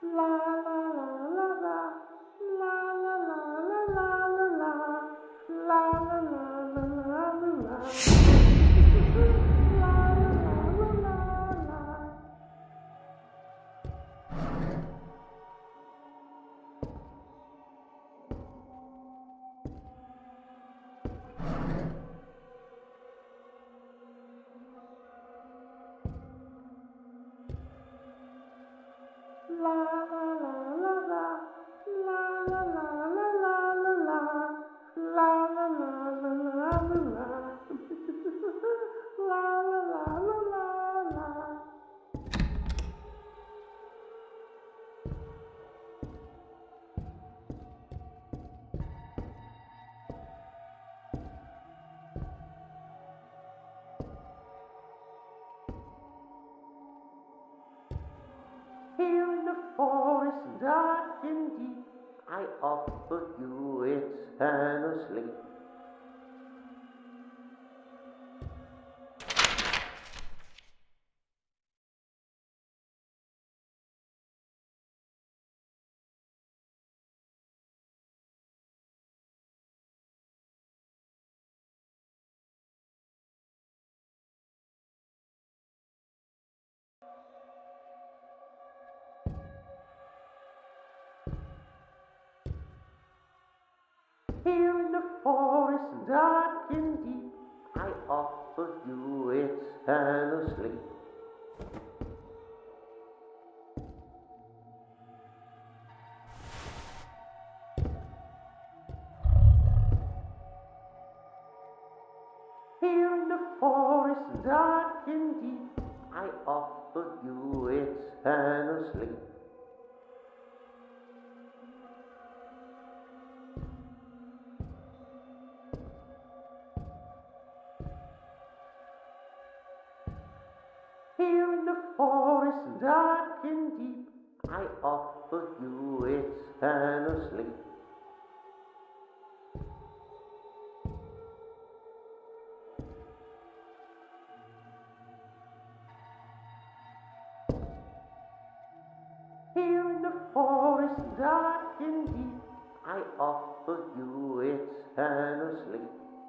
La la la la la, la la la la la la la, la la la la la la la. La la la la la la. La la la la la, la la la la la la la, la la la la la la la. La la la la la la. Here in the forest, dark and deep, I offer you eternal sleep. Here in the forest, dark and deep, I offer you eternal sleep. Here in the forest, dark and deep, I offer you eternal sleep. Here in the forest, dark and deep, I offer you eternal sleep. Here in the forest, dark and deep, I offer you eternal sleep.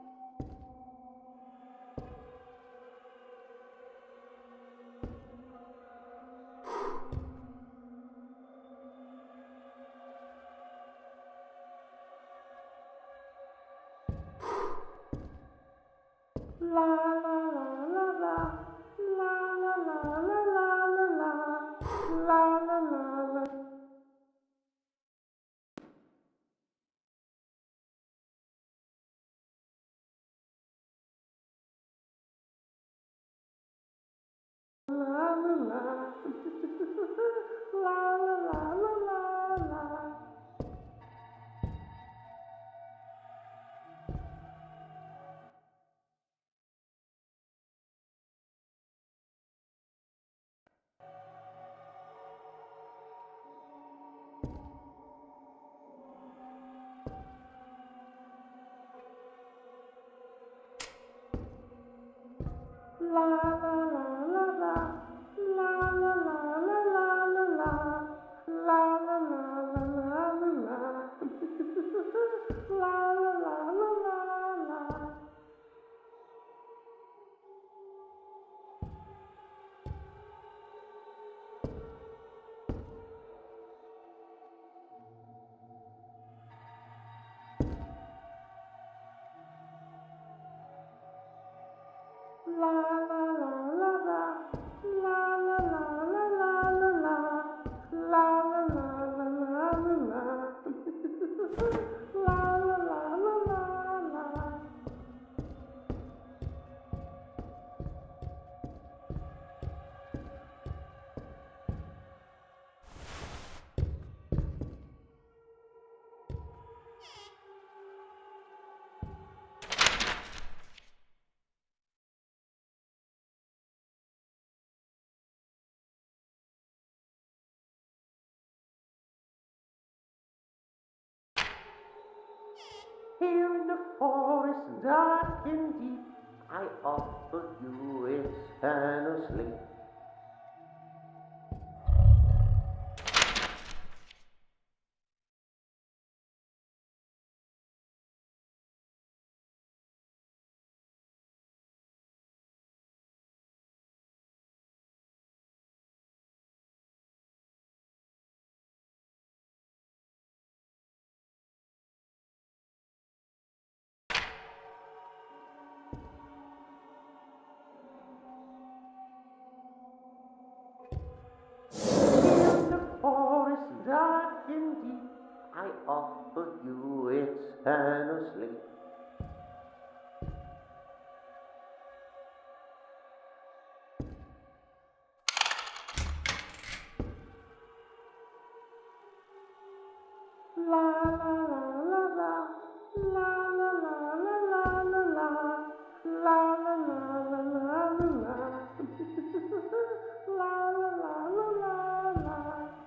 La la la la la, la la la la la la la, la la la la. La la la, la la la la la la. La la la la la, la la la la la la la, la la la la la la la, la la la la la la. La la la la la, la la la la la la la, la la la la la la la, la la la la la la. Here in the forest, dark and deep, I offer you eternal sleep. eternal sleep. La la la la la, la la la la la la la, la la la la la la la, la la la la la la.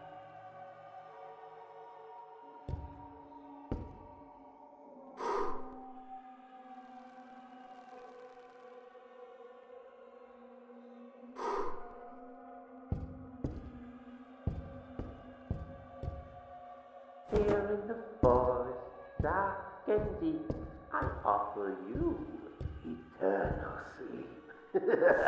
Here in the forest, dark and deep, I offer you eternal sleep.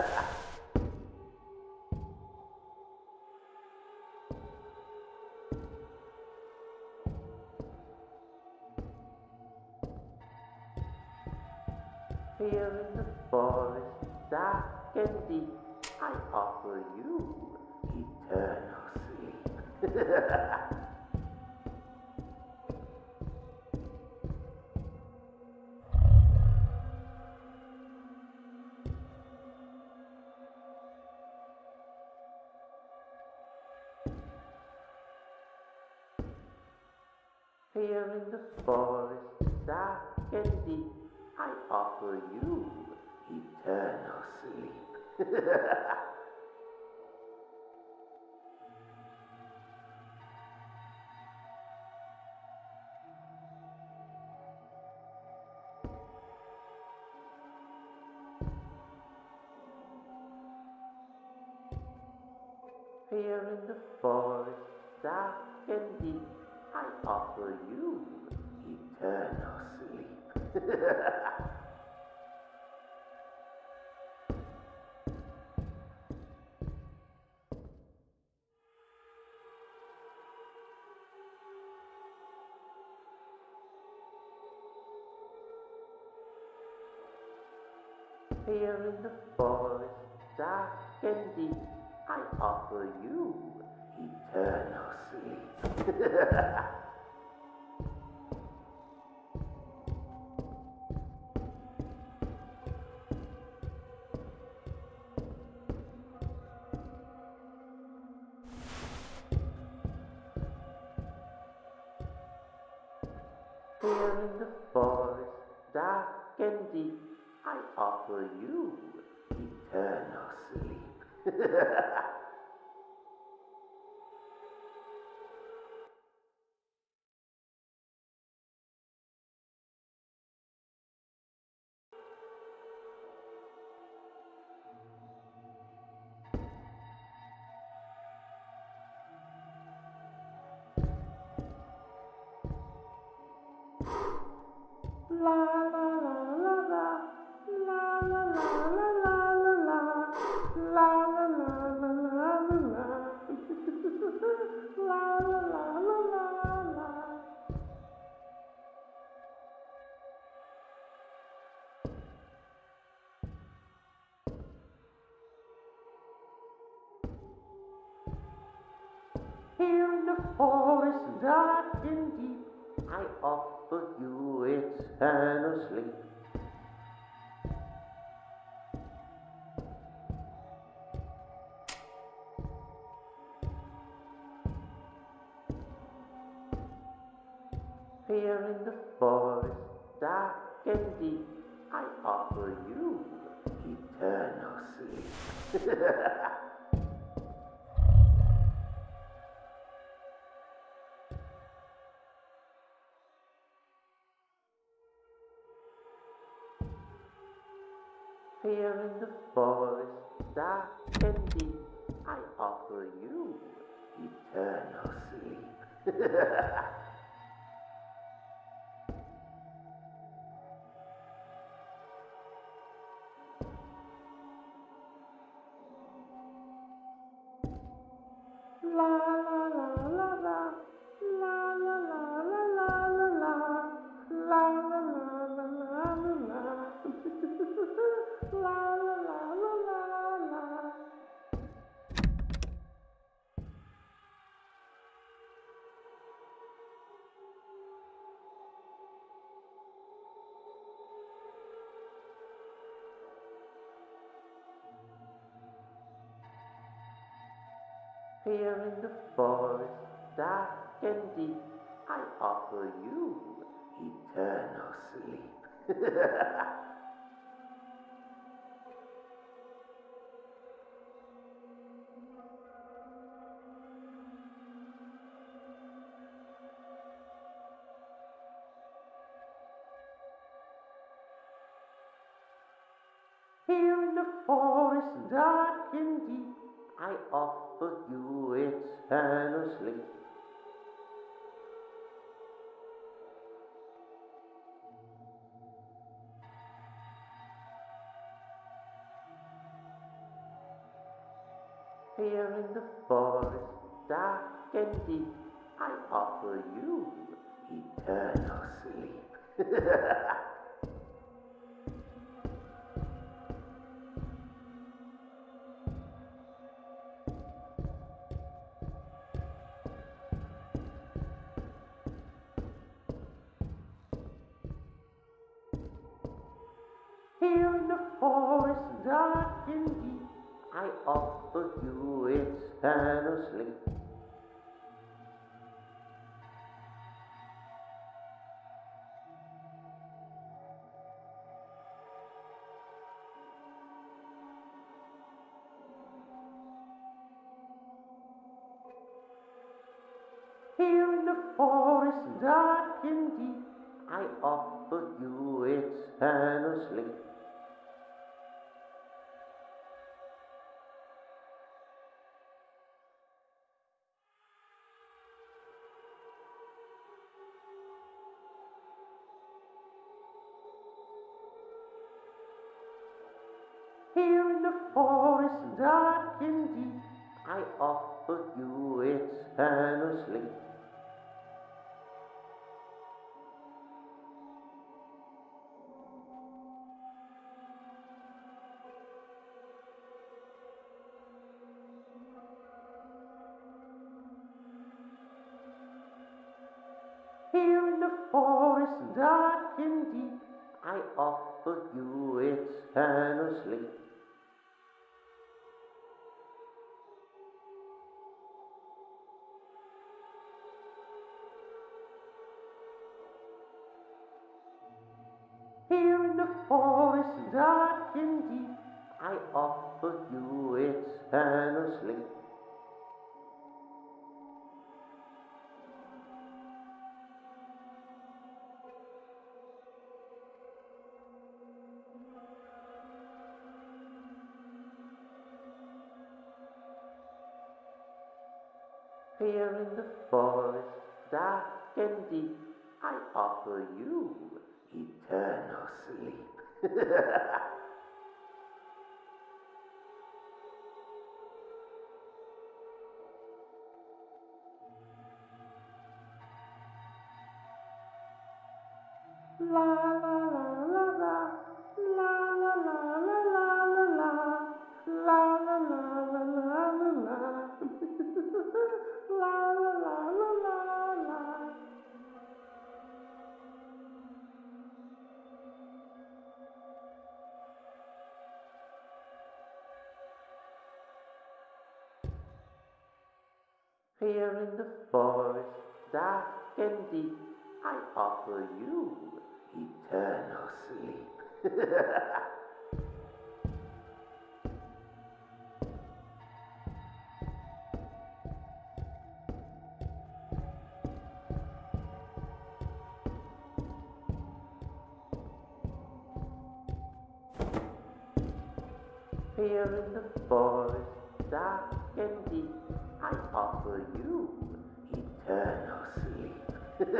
Here in the forest, dark and deep, I offer you eternal sleep. Here in the forest, dark and deep, I offer you eternal sleep. Here in the forest, dark and deep, I offer you eternal sleep. Here in the forest, dark and deep, I offer you eternal sleep. Here in the forest, dark and deep, I offer you eternal sleep. La la la la la, la la la la la la la, la la la la la la la, la la la la la la. Here in the forest, dark and deep, I offer you eternal sleep. Here in the forest, dark and deep, I offer you eternal sleep. Here in the forest, dark and deep, I offer you eternal sleep. La la la la la, la la la la la la la, la la la la la la la, la la la la la la. Here in the forest, dark and deep, I offer you eternal sleep. Here in the forest, dark and deep, I offer you eternal sleep. Here in the forest, dark and deep, I offer you eternal sleep. Here in the forest, dark and deep, I offer you eternal sleep. Here in the forest, dark and deep, I offer you eternal sleep. Here in the forest, dark and deep, I offer you eternal sleep. Here in the forest, dark and deep, I offer you eternal sleep. Here in the forest, dark and deep, I offer you eternal sleep. Here in the forest, dark and deep, I offer you eternal sleep. La la la la la, la la la la la la la, la la la la la la la, la la la la la la. Here in the forest, dark and deep, I offer you eternal sleep. Here in the forest, dark and deep, I offer you eternal sleep.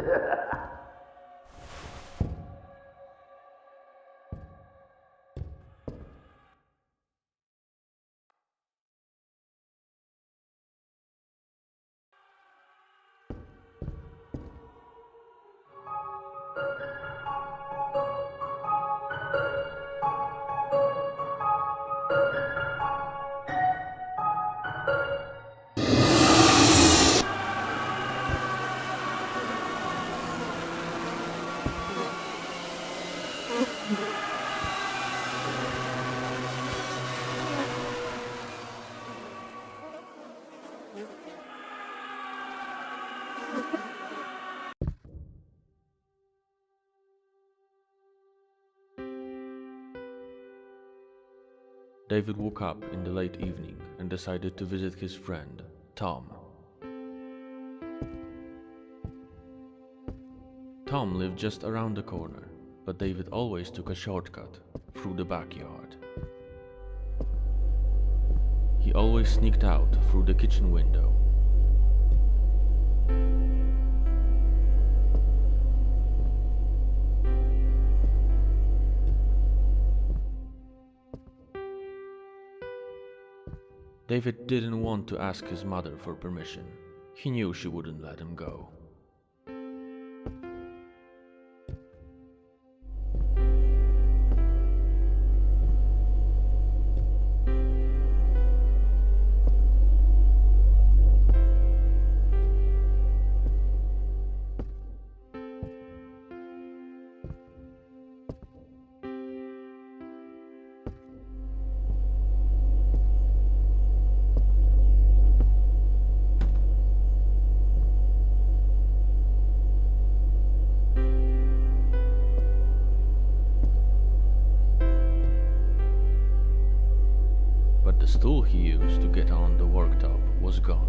David woke up in the late evening and decided to visit his friend, Tom. Tom lived just around the corner, but David always took a shortcut through the backyard. He always sneaked out through the kitchen window. David didn't want to ask his mother for permission. He knew she wouldn't let him go. The stool he used to get on the worktop was gone.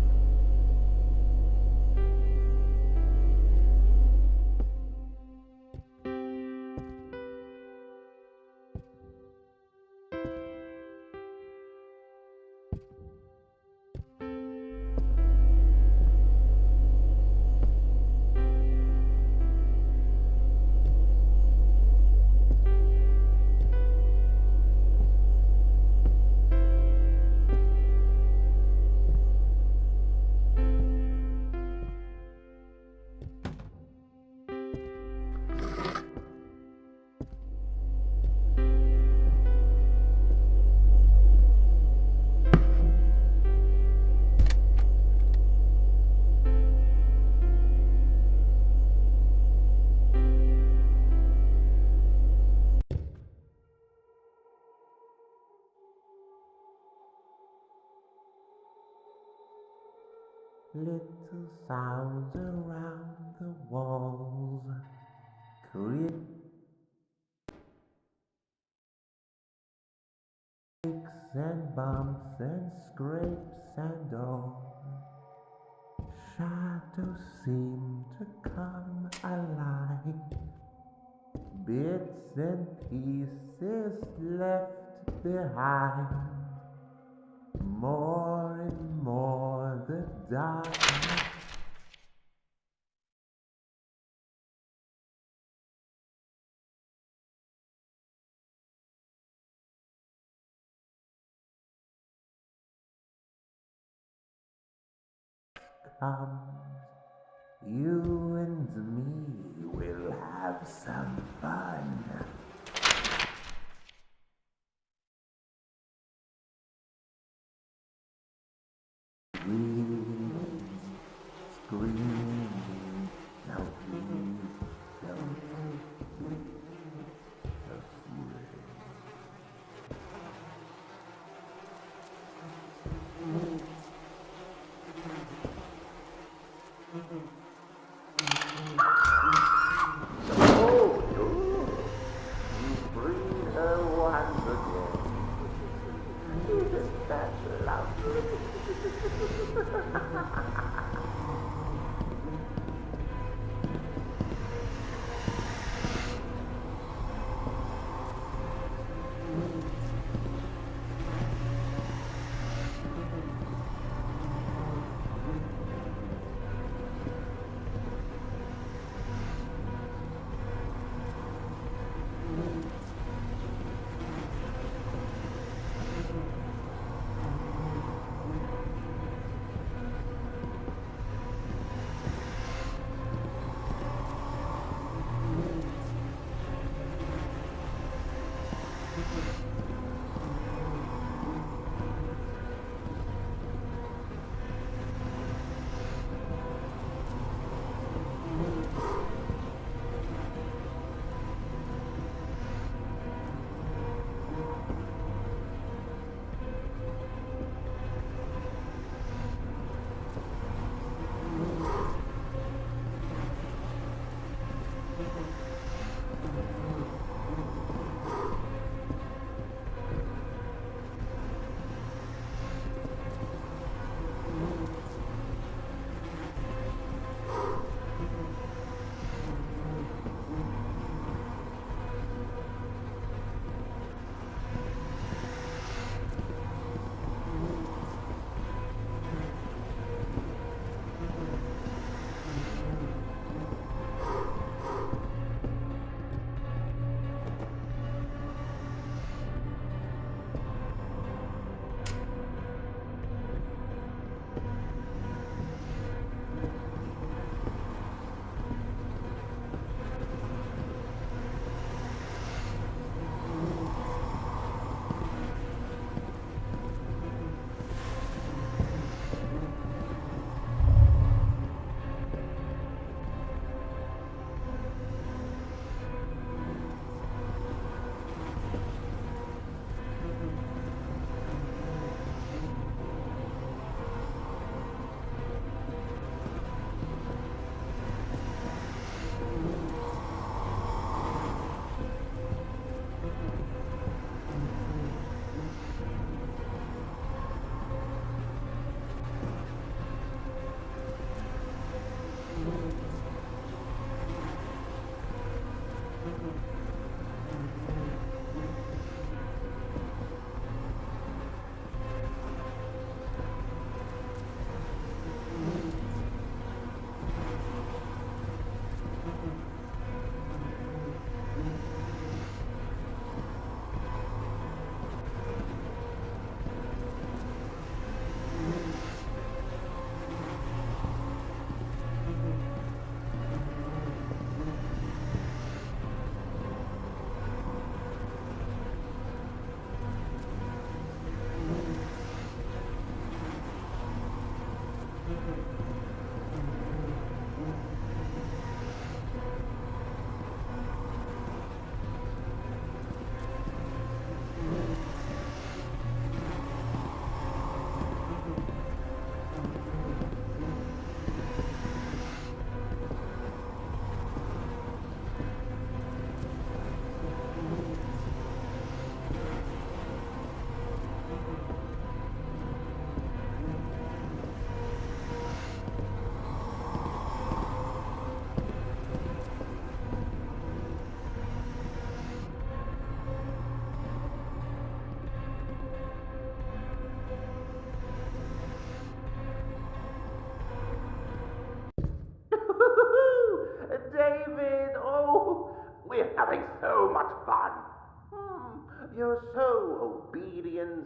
Little sounds around the walls creaks and bumps and scrapes and all. Shadows seem to come alive. Bits and pieces left behind. More and more the darkness comes. You and me will have some fun. Screaming, now please don't be afraid. Oh,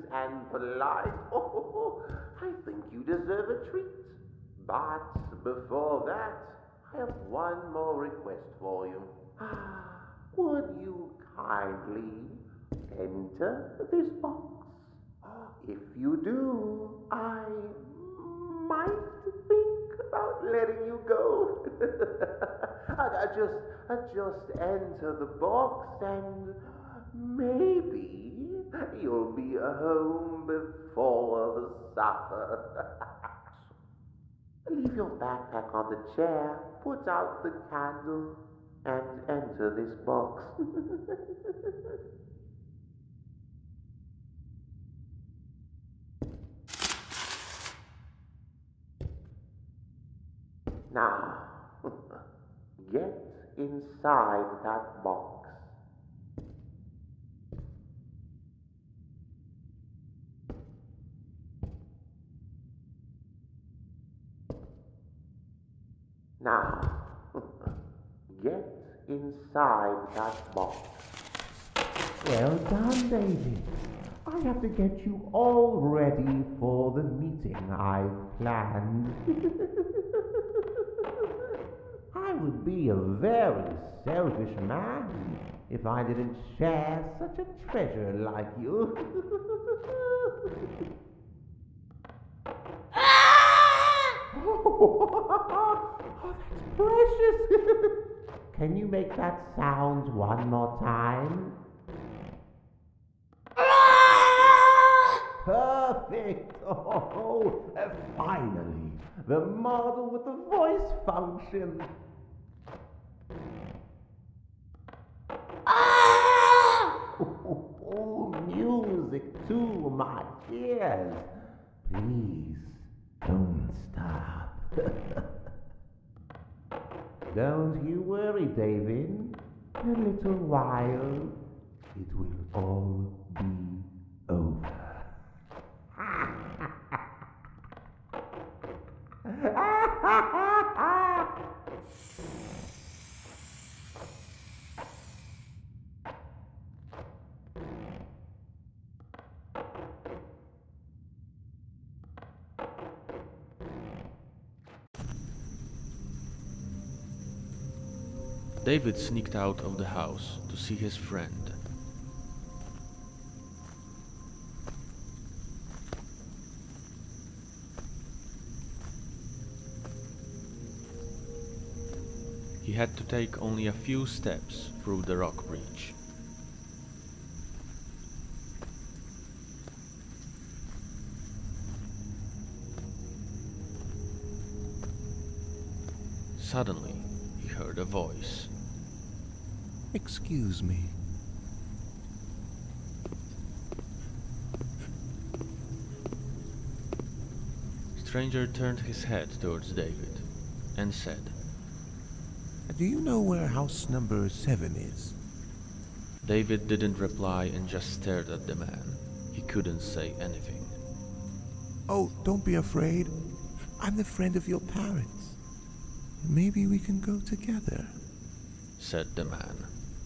and polite. Oh, I think you deserve a treat. But before that, I have one more request for you. Would you kindly enter this box? If you do, I might think about letting you go. Just enter the box and maybe you'll be home before the supper. Leave your backpack on the chair, put out the candle, and enter this box. Now, get inside that box. Now, get inside that box. Well done, David. I have to get you all ready for the meeting I've planned. I would be a very selfish man if I didn't share such a treasure like you. Oh, that's precious. Can you make that sound one more time? Perfect! Oh, finally, the model with the voice function. Oh, music to my ears. Please, don't stop. Don't you worry, David. In a little while, it will all be over. David sneaked out of the house to see his friend. He had to take only a few steps through the rock breach. Suddenly, he heard a voice. Excuse me. Stranger turned his head towards David and said, Do you know where house number 7 is? David didn't reply and just stared at the man. He couldn't say anything. Oh, don't be afraid. I'm the friend of your parents. Maybe we can go together, said the man.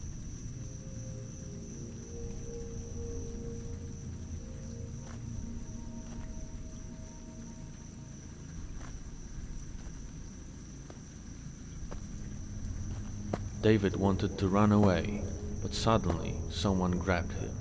David wanted to run away, but suddenly someone grabbed him.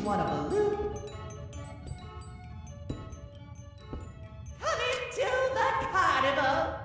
want a balloon? Coming to the carnival!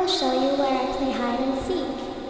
show you where I play hide and seek.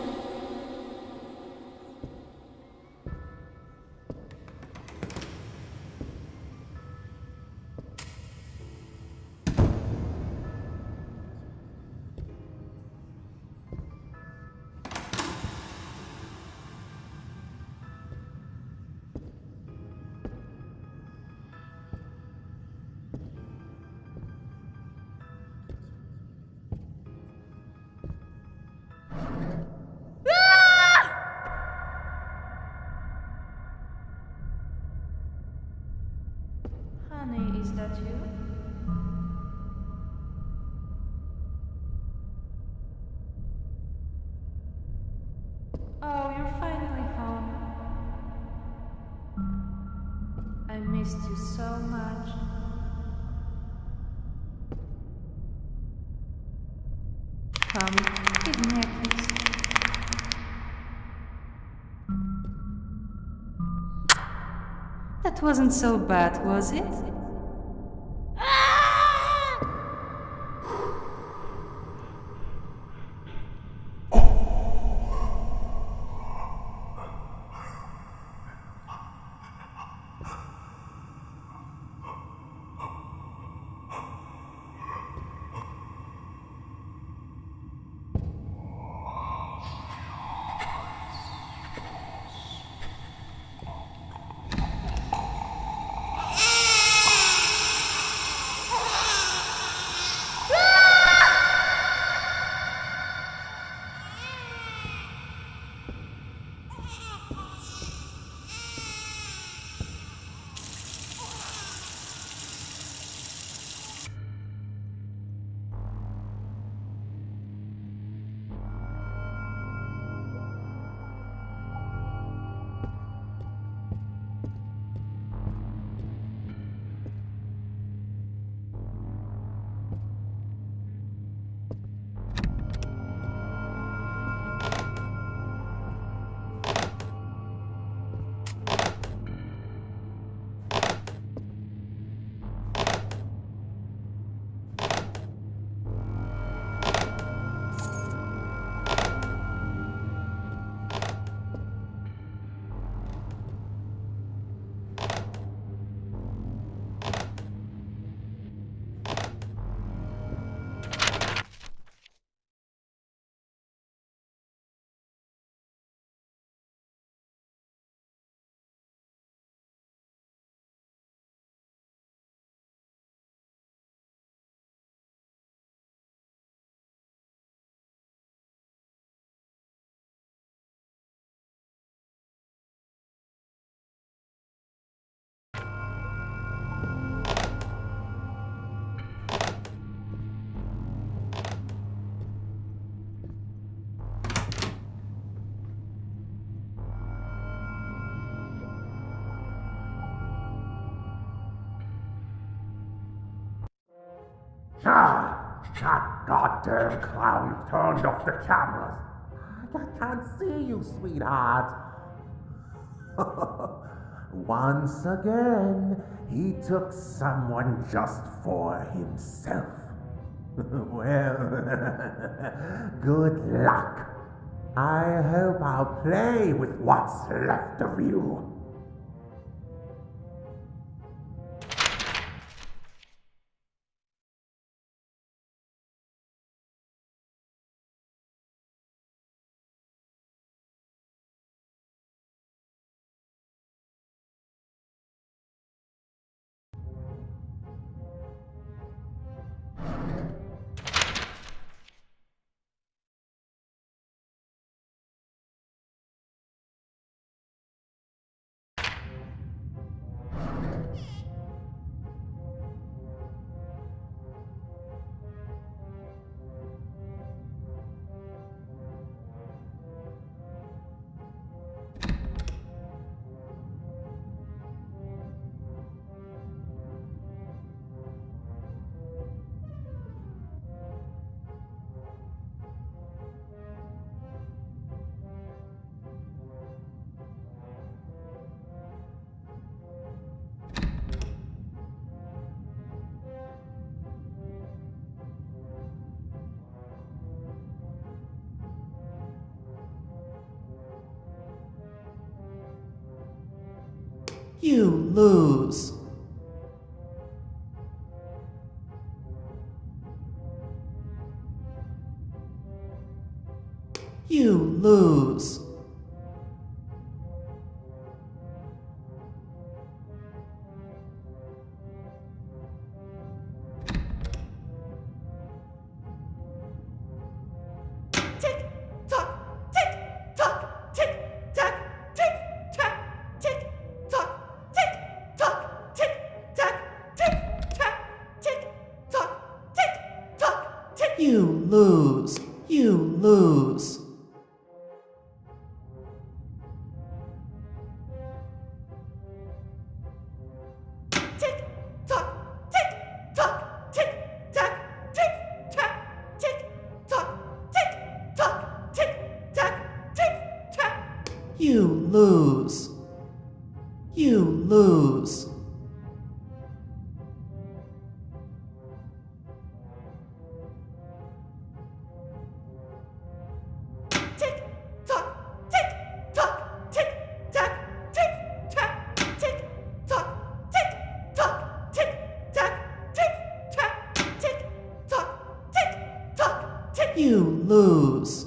Honey, is that you? Oh, you're finally home. I missed you so much. Come, give me a kiss. That wasn't so bad, was it? Ah, that goddamn clown turned off the cameras. I can't see you, sweetheart. Once again, he took someone just for himself. Well, good luck. I hope I'll play with what's left of you. You lose. You lose. You lose. You lose. You lose. You lose. You lose.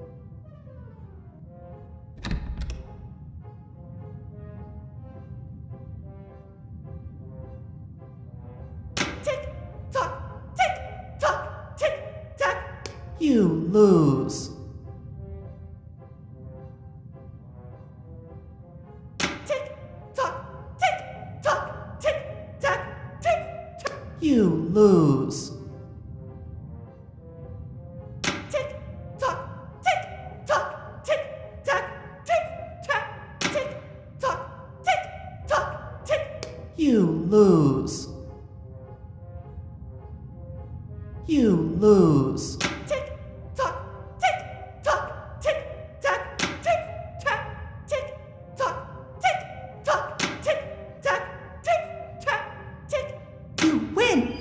You lose. You lose. You lose. You lose. You win.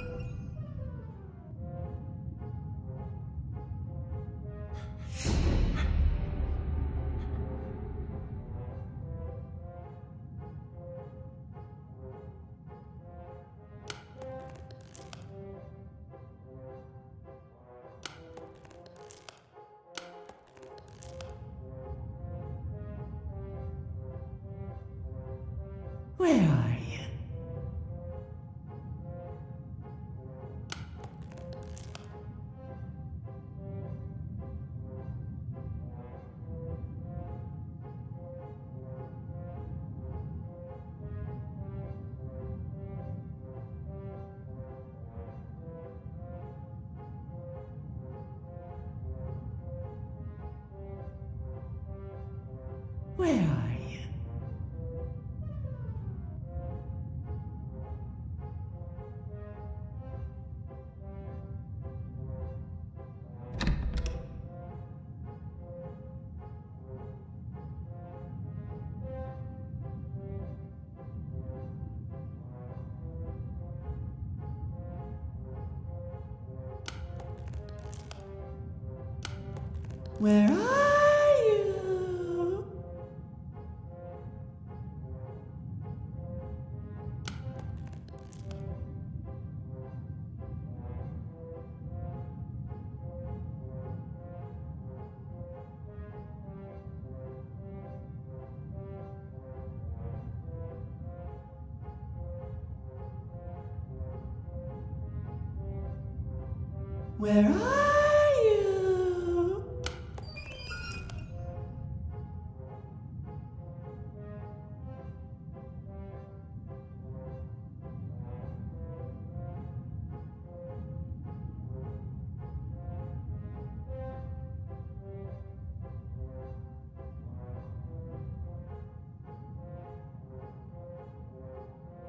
Where are you? Where are you? Where are you? Where are you?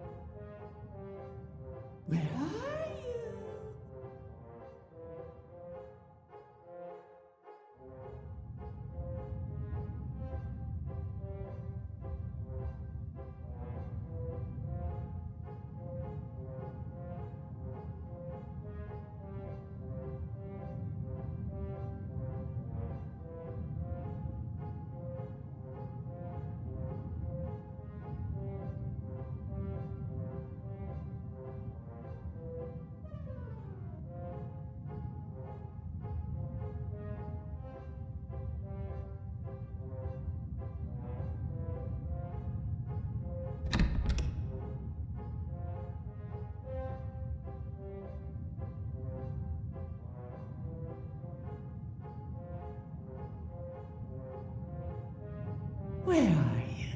Where are you? Where are you?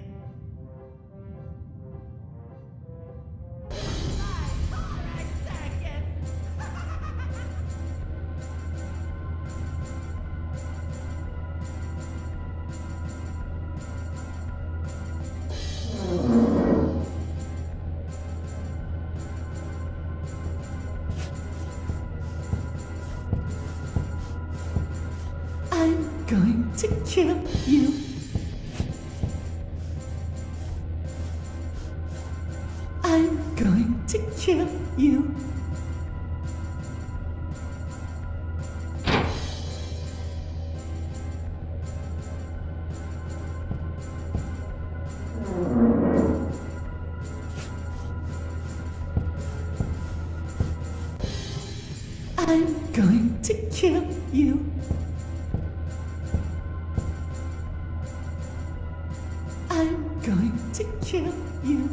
I'm going to kill you. I'm going to kill you. I'm going to kill you. I'm going to kill you.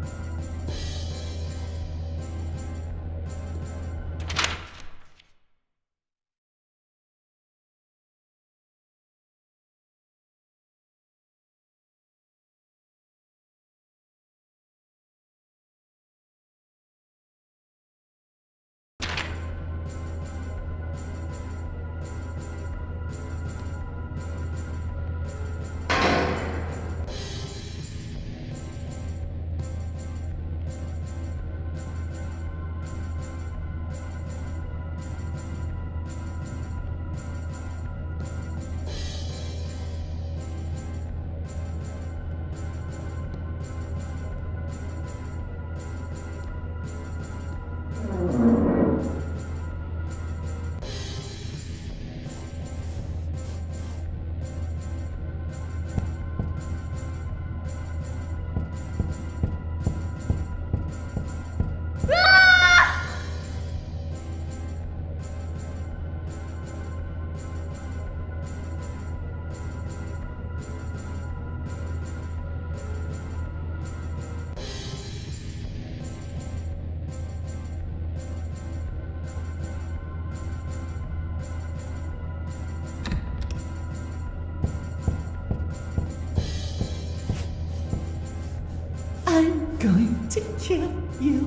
I'm going to kill you.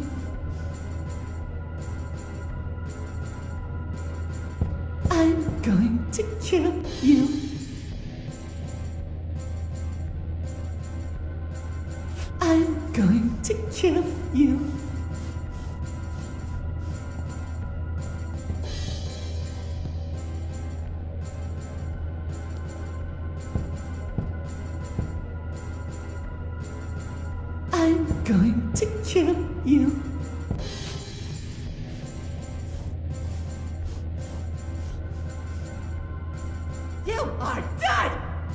I'm going to kill you. I'm going to kill you. I'm going to kill you. You are dead!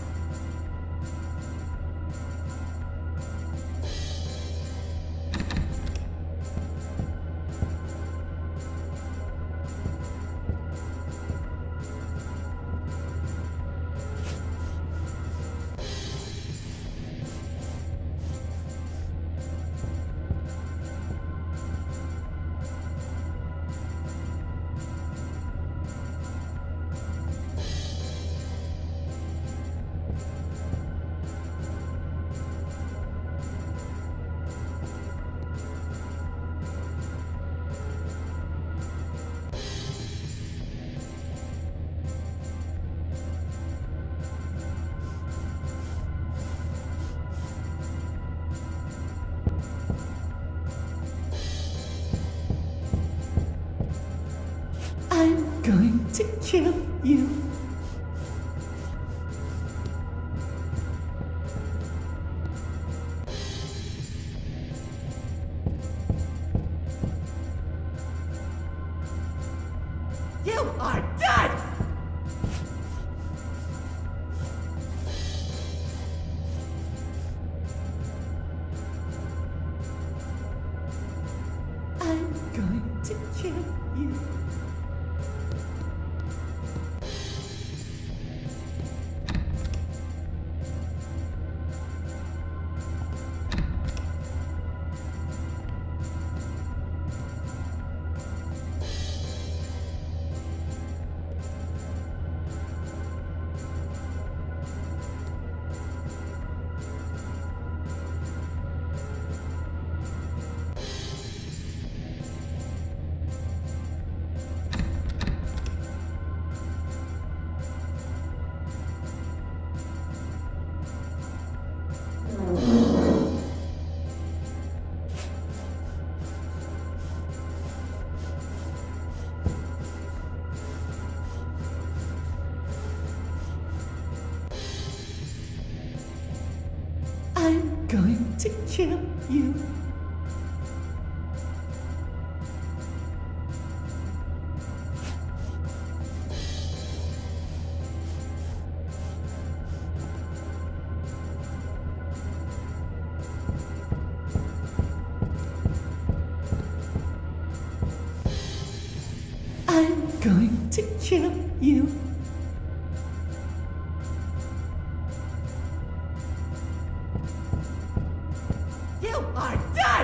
I'm going to kill you. You are dead! I'm going to kill you. I'm going to kill you. I'm going to kill you. You are dead!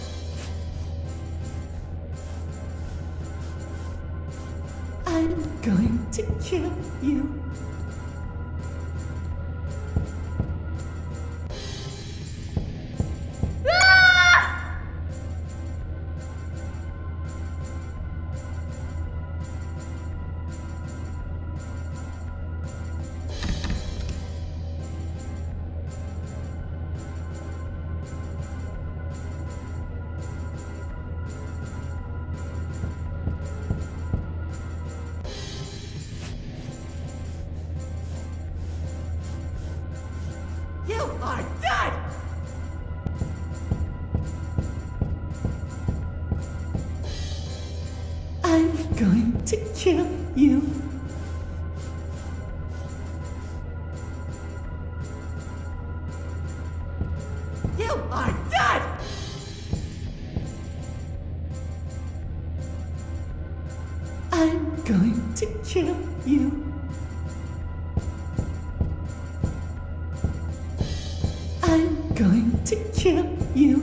I'm going to kill you. You are dead! I'm going to kill you. You are dead! I'm going to kill you. I'm going to kill you.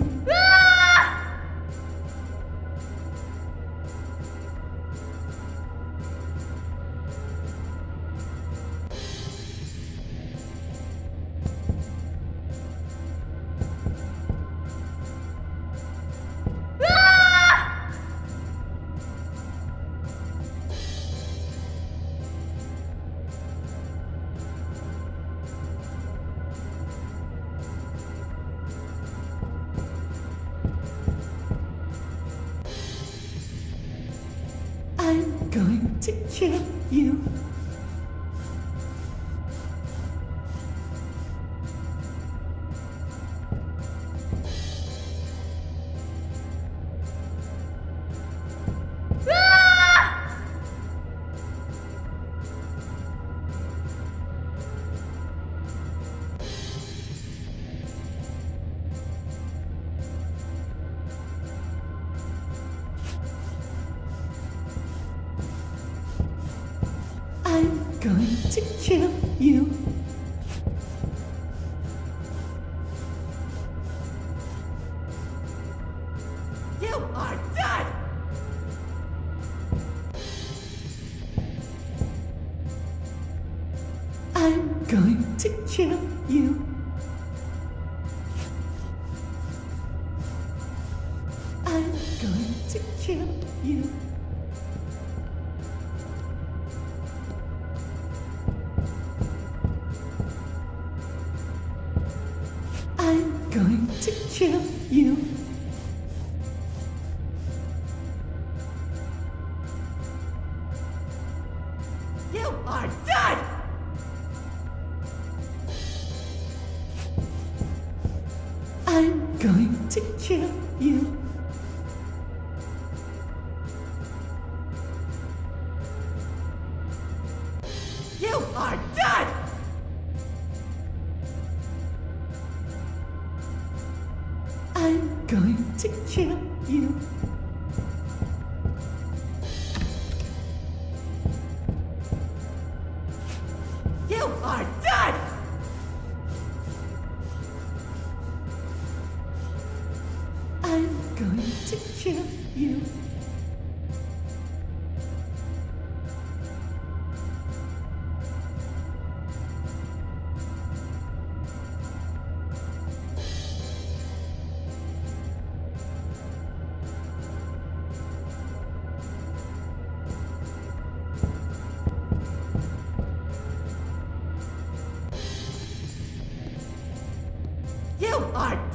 I'm going to kill you. I'm going to kill you. You are dead! I'm going to kill you. I'm going to kill you. I'm going to kill you. You are dead! I'm going to kill you. You are dead! I'm going to kill you. You are dead! I'm going to kill you. You are